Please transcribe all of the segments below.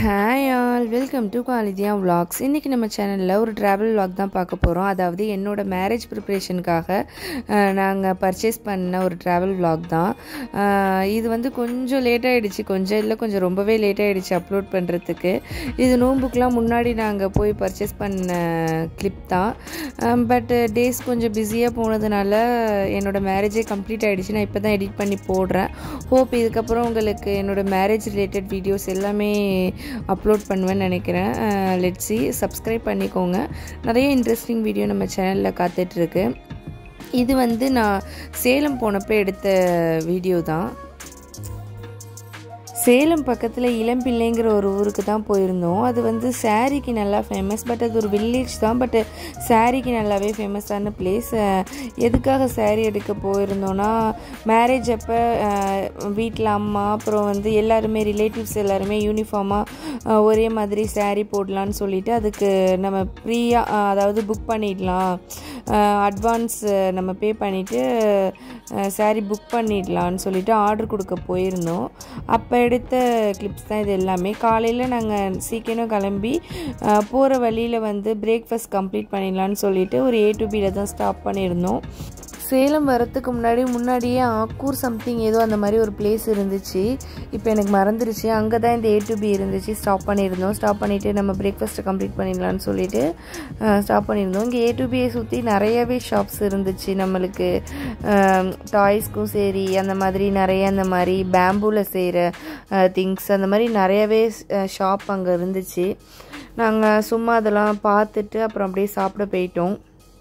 Hi all, welcome to Quality Vlogs. இன்னைக்கு நம்ம சேனல்ல ஒரு travel vlog தான் பார்க்க போறோம். அதாவது என்னோட மேரேஜ் ப்ரிப்பரேஷனுக்காக நாங்க பர்ச்சேஸ் பண்ண ஒரு travel vlog தான். இது வந்து கொஞ்சம் லேட் ஆயிடுச்சு, கொஞ்சம் ரொம்பவே லேட் ஆயிடுச்சு அப்லோட் பண்றதுக்கு. இது நோம்புக்குலாம் முன்னாடி நாங்க போய் பர்ச்சேஸ் பண்ண கிளிப் தான். பட் டேஸ் கொஞ்சம் பிஸியா போனதுனால என்னோட மேரேஜே கம்ப்ளீட் ஆயிடுச்சு. நான் இப்பதான் எடிட் பண்ணி போடுறேன். ஹோப் இதுக்கு அப்புறம் உங்களுக்கு என்னோட மேரேஜ் ரிலேட்டட் வீடியோஸ் எல்லாமே அப்லோட் பண்ணுவேன்னு நினைக்கிறேன். லெட்ஸ் see, சப்ஸ்கிரைப் பண்ணிக்கோங்க. நிறைய இன்ட்ரெஸ்டிங் வீடியோ நம்ம சேனலில் காத்துட்ருக்கு. இது வந்து நான் சேலம் போனப்போ எடுத்த வீடியோ தான். சேலம் பக்கத்தில் elampillaiங்கிற ஒரு ஊருக்கு தான் போயிருந்தோம். அது வந்து சாரீக்கு நல்லா ஃபேமஸ். பட் அது ஒரு வில்லேஜ் தான், பட் சாரீக்கு நல்லாவே ஃபேமஸான பிளேஸ். எதுக்காக சாரீ எடுக்க போயிருந்தோன்னா, மேரேஜ் அப்போ வீட்டில் அம்மா அப்புறம் வந்து எல்லாருமே ரிலேட்டிவ்ஸ் எல்லாருமே யூனிஃபார்மாக ஒரே மாதிரி சாரீ போடலான்னு சொல்லிட்டு அதுக்கு நம்ம ப்ரீயாக அதாவது புக் பண்ணிடலாம், அட்வான்ஸ் நம்ம பே பண்ணிவிட்டு சாரீ புக் பண்ணிடலான்னு சொல்லிட்டு ஆர்டர் கொடுக்க போயிருந்தோம். அப்போ எடுத்த கிளிப்ஸ் தான் இது எல்லாமே. காலையில் நாங்கள் சீக்கிரம் கிளம்பி போகிற வழியில் வந்து பிரேக்ஃபாஸ்ட் கம்ப்ளீட் பண்ணிடலான்னு சொல்லிட்டு ஒரு A to Bயில் தான் ஸ்டாப் பண்ணியிருந்தோம். சேலம் வரத்துக்கு முன்னாடியே ஆக்கூர் சம்திங் ஏதோ அந்த மாதிரி ஒரு பிளேஸ் இருந்துச்சு. இப்போ எனக்கு மறந்துருச்சு. அங்கே தான் இந்த A to B இருந்துச்சு. ஸ்டாப் பண்ணியிருந்தோம். ஸ்டாப் பண்ணிவிட்டு நம்ம பிரேக்ஃபாஸ்ட்டை கம்ப்ளீட் பண்ணிடலான்னு சொல்லிட்டு ஸ்டாப் பண்ணியிருந்தோம். இங்கே A to Bயை சுற்றி நிறையவே ஷாப்ஸ் இருந்துச்சு. நம்மளுக்கு டாய்ஸ்க்கும் சரி அந்த மாதிரி நிறைய அந்த மாதிரி பேம்பூவில் செய்கிற திங்ஸ் அந்த மாதிரி நிறையவே ஷாப் அங்கே இருந்துச்சு. நாங்கள் சும்மா அதெல்லாம் பார்த்துட்டு அப்புறம் அப்படியே சாப்பிட போயிட்டோம்.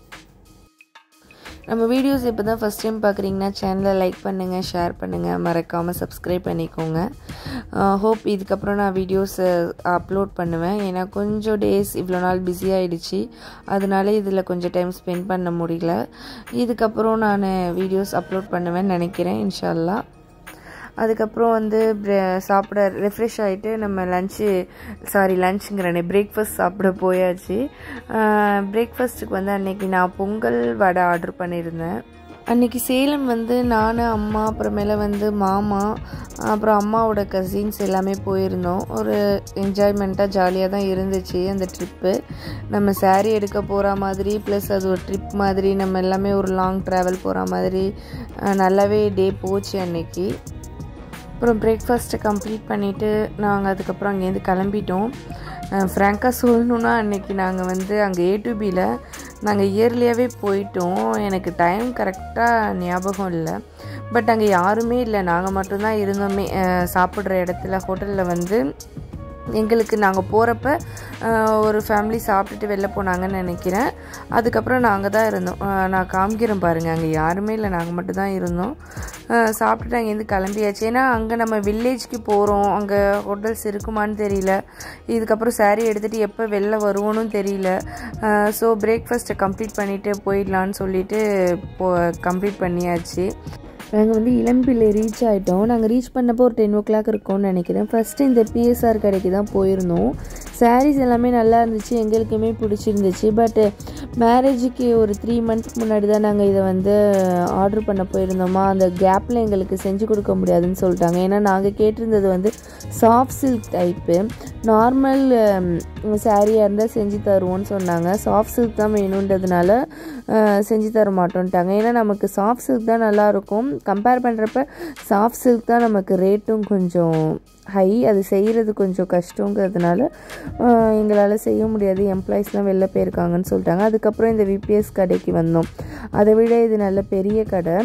நம்ம வீடியோஸ் இப்போ தான் ஃபஸ்ட் டைம் பார்க்குறீங்கன்னா சேனலை லைக் பண்ணுங்கள், ஷேர் பண்ணுங்கள், மறக்காமல் சப்ஸ்கிரைப் பண்ணிக்கோங்க. ஹோப் இதுக்கப்புறம் நான் வீடியோஸை அப்லோட் பண்ணுவேன். ஏன்னா கொஞ்சம் டேஸ் இவ்வளோ நாள் பிஸி ஆகிடுச்சு, அதனால இதில் கொஞ்சம் டைம் ஸ்பெண்ட் பண்ண முடியல. இதுக்கப்புறம் நான் வீடியோஸ் அப்லோட் பண்ணுவேன்னு நினைக்கிறேன் இன்ஷா அல்லாஹ். அதுக்கப்புறம் வந்து சாப்பிட ரெஃப்ரெஷ் ஆகிட்டு நம்ம லஞ்சுங்கிறனே பிரேக்ஃபாஸ்ட் சாப்பிட போயாச்சு. பிரேக்ஃபாஸ்ட்டுக்கு வந்து அன்றைக்கி நான் பொங்கல் வடை ஆர்டர் பண்ணியிருந்தேன். அன்றைக்கி சேலம் வந்து நான், அம்மா, அப்புறமேல வந்து மாமா, அப்புறம் அம்மாவோட கசின்ஸ் எல்லாமே போயிருந்தோம். ஒரு என்ஜாய்மெண்ட்டாக ஜாலியாக தான் இருந்துச்சு அந்த ட்ரிப்பு. நம்ம சாரீ எடுக்க போகிற மாதிரி ப்ளஸ் அது ஒரு ட்ரிப் மாதிரி, நம்ம எல்லாமே ஒரு லாங் ட்ராவல் போகிற மாதிரி நல்லாவே டே போச்சு அன்றைக்கி. அப்புறம் பிரேக்ஃபாஸ்ட்டை கம்ப்ளீட் பண்ணிவிட்டு நாங்கள் அதுக்கப்புறம் அங்கேருந்து கிளம்பிட்டோம். ஃப்ராங்காக சொல்லணுன்னா அன்றைக்கி நாங்கள் வந்து அங்கே A to Bயில் நாங்கள் இயர்லியாகவே போயிட்டோம். எனக்கு டைம் கரெக்டாக ஞாபகம் இல்லை. பட் அங்கே யாருமே இல்லை, நாங்கள் மட்டும்தான் இருந்தோமே. சாப்பிட்ற இடத்துல ஹோட்டலில் வந்து எங்களுக்கு நாங்கள் போகிறப்ப ஒரு ஃபேமிலி சாப்பிட்டுட்டு வெளில போனாங்கன்னு நினைக்கிறேன். அதுக்கப்புறம் நாங்கள் தான் இருந்தோம். நான் காமிக்கிறேன் பாருங்கள், அங்கே யாருமே இல்லை, நாங்கள் மட்டும் தான் இருந்தோம். சாப்பிட்டுட்டு அங்கேருந்து கிளம்பியாச்சு. ஏன்னா அங்கே நம்ம வில்லேஜ்க்கு போகிறோம், அங்கே ஹோட்டல்ஸ் இருக்குமான்னு தெரியல. இதுக்கப்புறம் சாரீ எடுத்துகிட்டு எப்போ வெளில வருவோன்னு தெரியல. ஸோ பிரேக்ஃபாஸ்ட்டை கம்ப்ளீட் பண்ணிவிட்டு போயிடலான்னு சொல்லிவிட்டு கம்ப்ளீட் பண்ணியாச்சு. நாங்கள் வந்து elampillai ரீச் ஆகிட்டோம். நாங்கள் ரீச் பண்ணப்போ ஒரு 10 o'clock இருக்கும்னு நினைக்கிறேன். ஃபஸ்ட்டு இந்த PSR கடைக்கு தான் போயிருந்தோம். சாரீஸ் எல்லாமே நல்லா இருந்துச்சு, எங்களுக்குமே பிடிச்சிருந்துச்சு. பட் மேரேஜுக்கு ஒரு 3 months முன்னாடி தான் நாங்கள் இதை வந்து ஆர்டர் பண்ண போயிருந்தோமா. அந்த கேப்பில் எங்களுக்கு செஞ்சு கொடுக்க முடியாதுன்னு சொல்லிட்டாங்க. ஏன்னா நாங்கள் கேட்டிருந்தது வந்து சாஃப்ட் சில்க் டைப்பு. நார்மல் சாரியாக இருந்தால் செஞ்சு தருவோன்னு சொன்னாங்க. சாஃப்ட் சில்க் தான் வேணுன்றதுனால செஞ்சு தர மாட்டோன்ட்டாங்க. ஏன்னா நமக்கு சாஃப்ட் சில்க் தான் நல்லாயிருக்கும். கம்பேர் பண்ணுறப்ப சாஃப்ட் சில்க் தான் நமக்கு ரேட்டும் கொஞ்சம் ஹை, அது செய்கிறது கொஞ்சம் கஷ்டங்கிறதுனால எங்களால் செய்ய முடியாது, எம்ப்ளாயிஸ்லாம் வெளில போயிருக்காங்கன்னு சொல்லிட்டாங்க. அதுக்கப்புறம் இந்த VPS கடைக்கு வந்தோம். அதை விட இது நல்ல பெரிய கடை,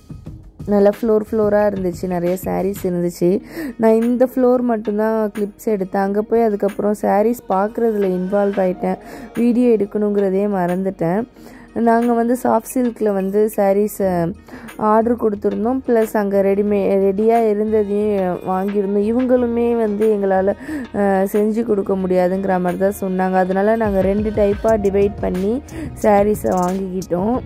நல்லா ஃப்ளோராக இருந்துச்சு, நிறைய சாரீஸ் இருந்துச்சு. நான் இந்த ஃப்ளோர் மட்டும்தான் கிளிப்ஸ் எடுத்தேன். அங்கே போய் அதுக்கப்புறம் சாரீஸ் பார்க்குறதுல இன்வால்வ் ஆகிட்டேன், வீடியோ எடுக்கணுங்கிறதே மறந்துட்டேன். நாங்கள் வந்து சாஃப்ட் சில்கில் வந்து சாரீஸை ஆர்டர் கொடுத்துருந்தோம். ப்ளஸ் அங்கே ரெடியாக இருந்ததையும் வாங்கியிருந்தோம். இவங்களுமே வந்து எங்களால் செஞ்சு கொடுக்க முடியாதுங்கிற மாதிரி தான் சொன்னாங்க. அதனால் நாங்கள் 2 டைப்பாக டிவைட் பண்ணி சாரீஸை வாங்கிக்கிட்டோம்.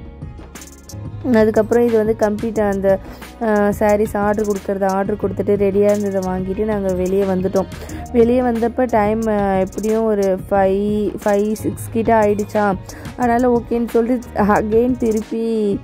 அதுக்கப்புறம் இது வந்து கம்ப்ளீட்டாக அந்த சாரீஸ் ஆர்டர் கொடுத்துட்டு ரெடியாக இருந்ததை வாங்கிட்டு நாங்கள் வெளியே வந்துட்டோம். வெளியே வந்தப்போ டைம் எப்படியும் ஒரு 5-6 கிட்ட ஆகிடுச்சா. அதனால் ஓகேன்னு சொல்லிட்டு அகெயின் திருப்பி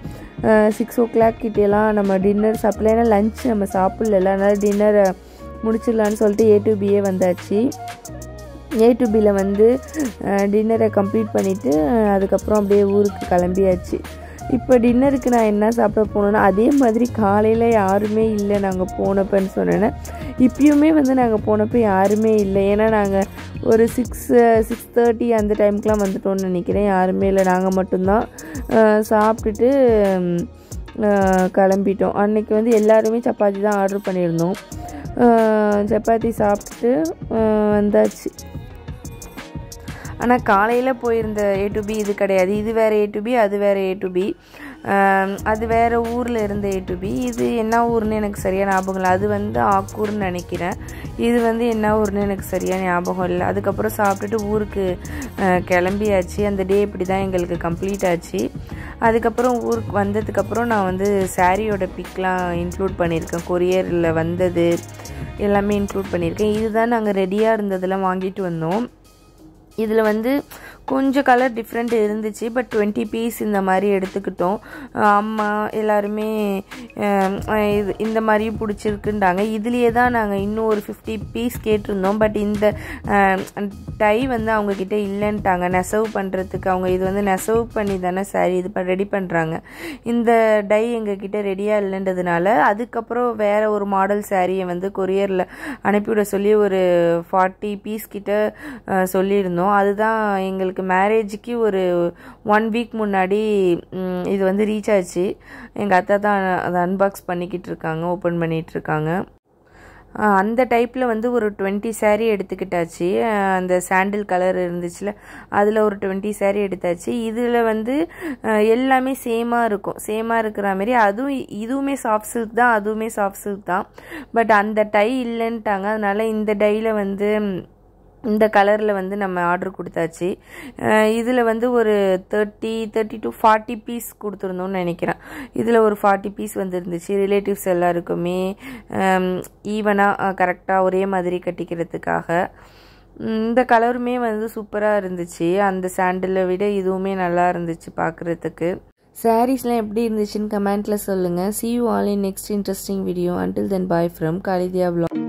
6 o'clock கிட்டேலாம் நம்ம டின்னர் சாப்பிடல. ஏன்னா லஞ்ச் நம்ம சாப்பிடல, அதனால் டின்னரை முடிச்சிடலான்னு சொல்லிட்டு A to Bயே வந்தாச்சு. A to Bல வந்து டின்னரை கம்ப்ளீட் பண்ணிவிட்டு அதுக்கப்புறம் அப்படியே ஊருக்கு கிளம்பியாச்சு. இப்போ டின்னருக்கு நான் என்ன சாப்பிட போனோன்னா அதே மாதிரி காலையில் யாருமே இல்லை நாங்கள் போனப்பன்னு சொன்னேன்னா. இப்பயுமே வந்து நாங்கள் போனப்போ யாருமே இல்லை. ஏன்னா நாங்கள் ஒரு 6:30 அந்த டைமுக்கெலாம் வந்துட்டோம்னு நினைக்கிறேன். யாருமே இல்லை, நாங்கள் மட்டும்தான். சாப்பிட்டுட்டு கிளம்பிட்டோம். அன்றைக்கி வந்து எல்லாருமே சப்பாத்தி தான் ஆர்டர் பண்ணியிருந்தோம். சப்பாத்தி சாப்பிட்டுட்டு வந்தாச்சு. ஆனால் காலையில் போயிருந்த A to B இது கிடையாது. இது வேறு A to B, அது வேறு A to B. அது வேறு ஊரில் இருந்த A to B. இது என்ன ஊர்னு எனக்கு சரியாக ஞாபகம் இல்லை. அது வந்து ஆக்கூர்னு நினைக்கிறேன். இது வந்து என்ன ஊர்னு எனக்கு சரியாக ஞாபகம் இல்லை. அதுக்கப்புறம் சாப்பிட்டுட்டு ஊருக்கு கிளம்பியாச்சு. அந்த டே இப்படி தான் எங்களுக்கு கம்ப்ளீட் ஆச்சு. அதுக்கப்புறம் ஊருக்கு வந்ததுக்கப்புறம் நான் வந்து சாரியோட பிக்லாம் இன்க்ளூட் பண்ணியிருக்கேன். கொரியரில் வந்தது எல்லாமே இன்க்ளூட் பண்ணியிருக்கேன். இதுதான் நாங்கள் ரெடியாக இருந்ததெல்லாம் வாங்கிட்டு வந்தோம். இதில் வந்து கொஞ்சம் கலர் டிஃப்ரெண்ட் இருந்துச்சு. பட் 20 பீஸ் இந்த மாதிரி எடுத்துக்கிட்டோம். அம்மா எல்லாருமே இது இந்த மாதிரியும் பிடிச்சிருக்குன்றாங்க. இதுலேயே தான் நாங்கள் இன்னும் ஒரு 50 பீஸ் கேட்டிருந்தோம். பட் இந்த டை வந்து அவங்கக்கிட்ட இல்லைன்ட்டாங்க நெசவு பண்ணுறதுக்கு. அவங்க இது வந்து நெசவு பண்ணி தானே சாரி இது ரெடி பண்ணுறாங்க. இந்த டை எங்ககிட்ட ரெடியாக இல்லைன்றதுனால அதுக்கப்புறம் வேறு ஒரு மாடல் சாரியை வந்து கொரியரில் அனுப்பிவிட சொல்லி ஒரு 40 பீஸ் கிட்ட சொல்லியிருந்தோம். அதுதான் எங்களுக்கு மேரேஜுக்கு ஒரு 1 வீக் முன்னாடி இது வந்து ரீச் ஆச்சு. எங்கள் அத்தா தான் அதை அன்பாக்ஸ் பண்ணிக்கிட்டு இருக்காங்க, ஓப்பன் பண்ணிகிட்ருக்காங்க. அந்த டைப்பில் வந்து ஒரு 20 சாரீ எடுத்துக்கிட்டாச்சு. அந்த சாண்டில் கலர் இருந்துச்சுல அதில் ஒரு 20 சாரீ எடுத்தாச்சு. இதில் வந்து எல்லாமே சேமாக இருக்கும். சேமாக இருக்கிற மாதிரி இதுவுமே சாஃப்ட் சில்க் தான், அதுவுமே சாஃப்ட் சில்க் தான். பட் அந்த டை இல்லைன்ட்டாங்க. அதனால் இந்த டையில் வந்து இந்த கலரில் வந்து நம்ம ஆர்டர் கொடுத்தாச்சு. இதில் வந்து ஒரு 30 to 40 பீஸ் கொடுத்துருந்தோம்னு நினைக்கிறேன். இதில் ஒரு 40 பீஸ் வந்துருந்துச்சு. ரிலேட்டிவ்ஸ் எல்லாருக்குமே ஈவனாக கரெக்டாக ஒரே மாதிரி கட்டிக்கிறதுக்காக. இந்த கலருமே வந்து சூப்பராக இருந்துச்சு. அந்த சாண்டிலை விட இதுவுமே நல்லா இருந்துச்சு பார்க்குறதுக்கு. சாரீஸ்லாம் எப்படி இருந்துச்சுன்னு கமெண்ட்டில் சொல்லுங்கள். See you all in next interesting video. Until then, bye from Kalidia vlog.